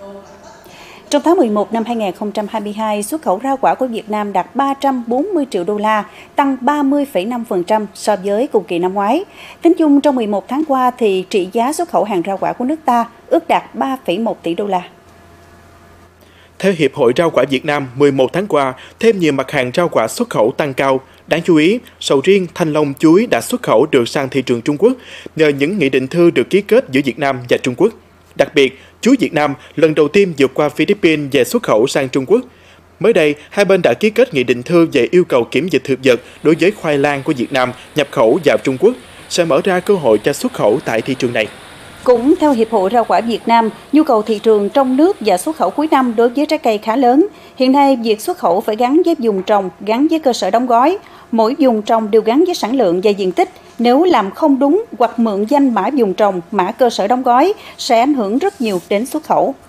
Trong tháng 11 năm 2022, xuất khẩu rau quả của Việt Nam đạt 340 triệu đô la, tăng 30,5% so với cùng kỳ năm ngoái. Tính chung trong 11 tháng qua thì trị giá xuất khẩu hàng rau quả của nước ta ước đạt 3,1 tỷ đô la. Theo Hiệp hội Rau quả Việt Nam, 11 tháng qua, thêm nhiều mặt hàng rau quả xuất khẩu tăng cao. Đáng chú ý, sầu riêng, thanh long, chuối đã xuất khẩu được sang thị trường Trung Quốc nhờ những nghị định thư được ký kết giữa Việt Nam và Trung Quốc. Đặc biệt, chuối Việt Nam lần đầu tiên vượt qua Philippines về xuất khẩu sang Trung Quốc. Mới đây, hai bên đã ký kết nghị định thư về yêu cầu kiểm dịch thực vật đối với khoai lang của Việt Nam nhập khẩu vào Trung Quốc, sẽ mở ra cơ hội cho xuất khẩu tại thị trường này. Cũng theo Hiệp hội Rau quả Việt Nam, nhu cầu thị trường trong nước và xuất khẩu cuối năm đối với trái cây khá lớn. Hiện nay, việc xuất khẩu phải gắn với vùng trồng, gắn với cơ sở đóng gói. Mỗi vùng trồng đều gắn với sản lượng và diện tích. Nếu làm không đúng hoặc mượn danh mã vùng trồng, mã cơ sở đóng gói sẽ ảnh hưởng rất nhiều đến xuất khẩu.